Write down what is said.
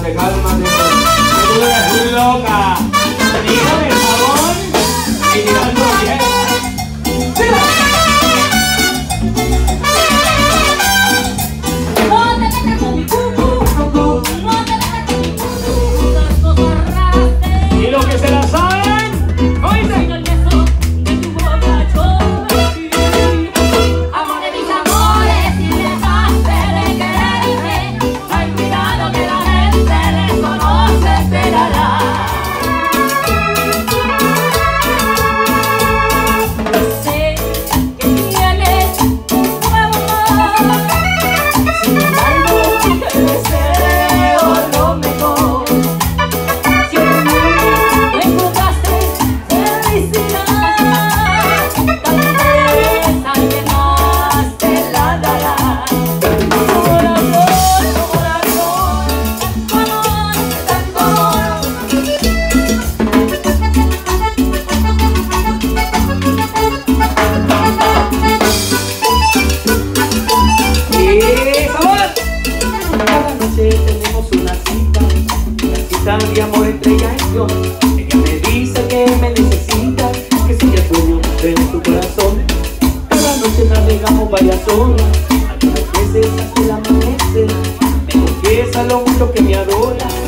cálmate, cálmate. Que tú eres loca. Dígame, por favor. Y tirando bien. No te metas con mi cucu, no te metas con mi cucu, las cosas raras. Y los que se la saben, oíste. El beso de tu boca yo me fui. Amor de mis amores, si dejaste de quererme, hay cuidado que la gente reconoce, esperará. Sé que tienes un nuevo amor, sin embargo te deseo lo mejor. Si en mí no encontraste felicidad, tal vez alguien más te la dará. Corazón, Cada noche tenemos una cita de amor entre ella y yo. Ella me dice que me necesita, que soy el dueño de su corazón. Cada noche navegamos varias horas, algunas veces hasta el amanecer. Me confiesa lo mucho que me adora.